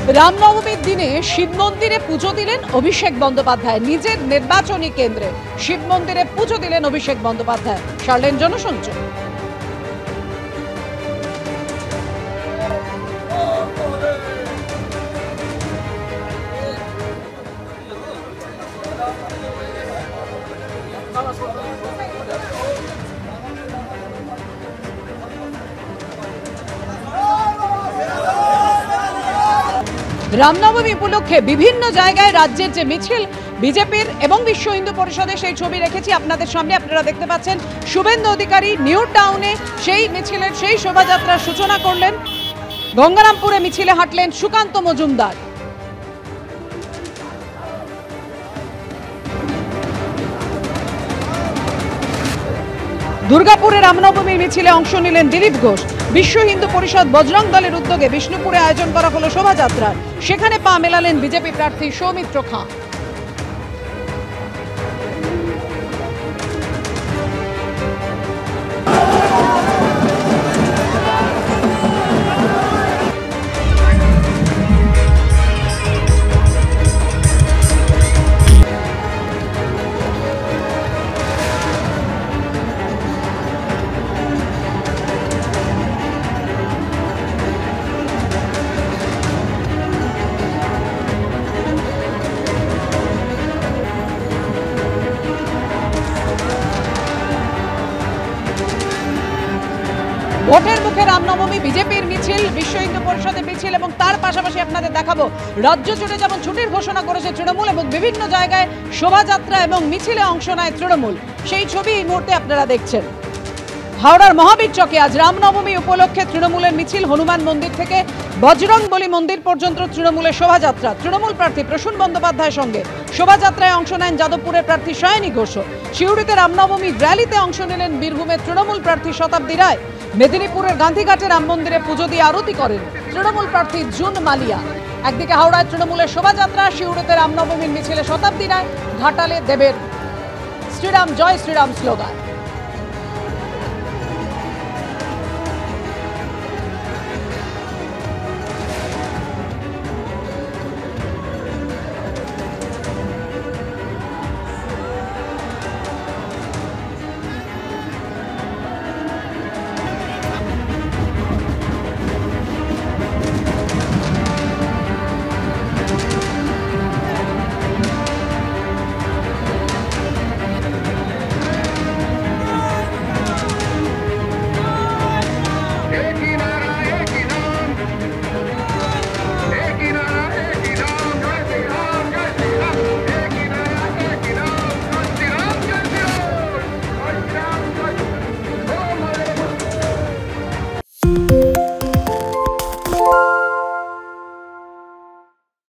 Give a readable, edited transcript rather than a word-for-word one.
রামনবমীর দিনে শিব মন্দিরে পুজো দিলেন অভিষেক বন্দ্যোপাধ্যায়। নিজের নির্বাচনী কেন্দ্রে শিব মন্দিরে পুজো দিলেন অভিষেক বন্দ্যোপাধ্যায়। সারলেন জনসংযোগ। রামনবমী উপলক্ষে বিভিন্ন জায়গায় রাজ্যের যে মিছিল বিজেপির এবং বিশ্ব হিন্দু পরিষদের, সেই ছবি রেখেছি আপনাদের সামনে। আপনারা দেখতে পাচ্ছেন শুভেন্দু অধিকারী নিউ টাউনে সেই মিছিলের সেই শোভাযাত্রার সূচনা করলেন। গঙ্গারামপুরে মিছিলে হাঁটলেন সুকান্ত মজুমদার। দুর্গাপুরে রামনবমীর মিছিলে অংশ নিলেন দিলীপ ঘোষ। বিশ্ব হিন্দু পরিষদ বজরং দলের উদ্যোগে বিষ্ণুপুরে আয়োজন করা হলো শোভাযাত্রার। সেখানে পা মেলালেন বিজেপি প্রার্থী সৌমিত্র খাঁ। ভোটের মুখে রামনবমী, বিজেপির মিছিল, বিশ্ব হিন্দু পরিষদের মিছিল এবং তার পাশাপাশি আপনাদের দেখাবো রাজ্য জুড়ে যেমন ছুটির ঘোষণা করেছে তৃণমূল এবং বিভিন্ন জায়গায় শোভাযাত্রা এবং মিছিলে অংশ নেয় তৃণমূল। সেই ছবি এই মুহূর্তে আপনারা দেখছেন। হাওড়ার মহাবীর চকে আজ রামনবমী উপলক্ষে তৃণমূলের মিছিল। হনুমান মন্দির থেকে বজরংবলী মন্দির পর্যন্ত তৃণমূলের শোভাযাত্রা। তৃণমূল প্রার্থী প্রসূন বন্দ্যোপাধ্যায়ের সঙ্গে শোভাযাত্রায় অংশ নেন যাদবপুরের প্রার্থী সায়নী ঘোষ। শিউড়িতে রামনবমী র্যালিতে অংশ নিলেন বীরভূমের তৃণমূল প্রার্থী শতাব্দী রায়। মেদিনীপুরের গান্ধীঘাটে রাম মন্দিরে পুজো দিয়ে আরতি করেন তৃণমূল প্রার্থী জুন মালিয়া। একদিকে হাওড়ায় তৃণমূলের শোভাযাত্রা, শিউড়িতে রামনবমীর মিছিলে শতাব্দী রায়, ঘাটালে দেবের শ্রীরাম জয় শ্রীরাম স্লোগান।